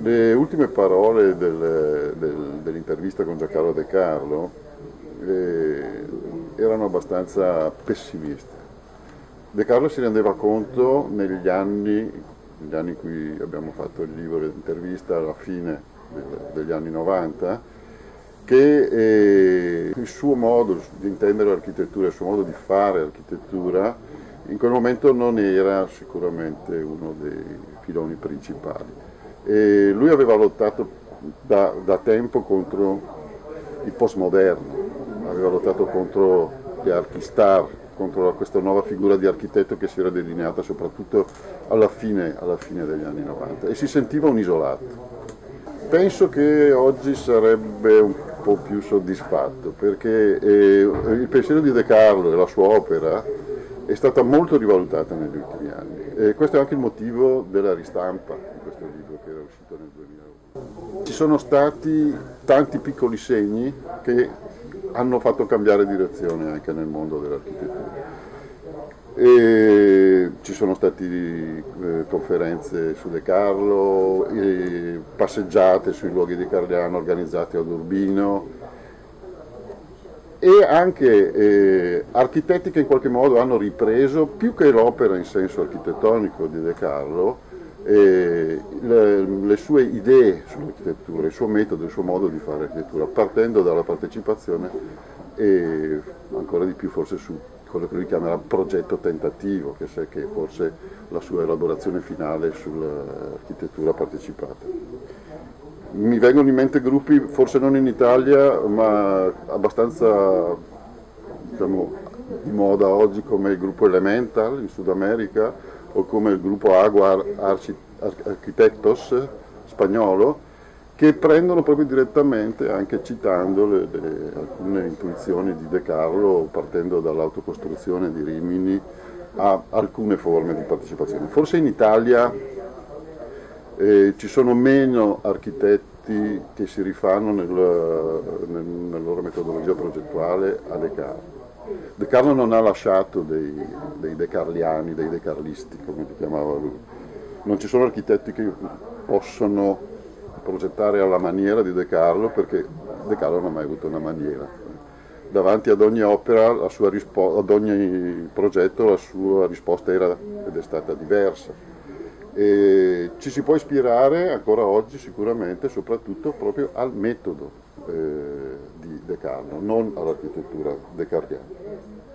Le ultime parole dell'intervista con Giancarlo De Carlo erano abbastanza pessimiste. De Carlo si rendeva conto negli anni in cui abbiamo fatto il libro e l'intervista, alla fine degli anni 90, che il suo modo di intendere l'architettura, il suo modo di fare architettura, in quel momento non era sicuramente uno dei filoni principali. E lui aveva lottato da tempo contro il postmoderno, aveva lottato contro gli archistar, contro questa nuova figura di architetto che si era delineata soprattutto alla fine degli anni 90 e si sentiva un isolato. Penso che oggi sarebbe un po' più soddisfatto perché il pensiero di De Carlo e la sua opera è stata molto rivalutata negli ultimi anni e questo è anche il motivo della ristampa di questo libro che era uscito nel 2001. Ci sono stati tanti piccoli segni che hanno fatto cambiare direzione anche nel mondo dell'architettura. E ci sono state conferenze su De Carlo, passeggiate sui luoghi di Carliano organizzate ad Urbino e anche architetti che in qualche modo hanno ripreso, più che l'opera in senso architettonico di De Carlo, le sue idee sull'architettura, il suo metodo, il suo modo di fare architettura, partendo dalla partecipazione e ancora di più forse su quello che lui chiamerà progetto tentativo, che è forse la sua elaborazione finale sull'architettura partecipata. Mi vengono in mente gruppi, forse non in Italia, ma abbastanza diciamo, di moda oggi, come il gruppo Elemental in Sud America o come il gruppo Agua Arquitectos spagnolo, che prendono proprio direttamente, anche citando alcune intuizioni di De Carlo, partendo dall'autocostruzione di Rimini a alcune forme di partecipazione. Forse in Italia ci sono meno architetti che si rifanno nella loro metodologia progettuale a De Carlo. De Carlo non ha lasciato dei decarliani, dei decarlisti, come li chiamava lui. Non ci sono architetti che possono progettare alla maniera di De Carlo, perché De Carlo non ha mai avuto una maniera. Davanti ad ogni opera, ad ogni progetto, la sua risposta era ed è stata diversa. E ci si può ispirare ancora oggi sicuramente, soprattutto proprio al metodo di De Carlo, non all'architettura decarliana.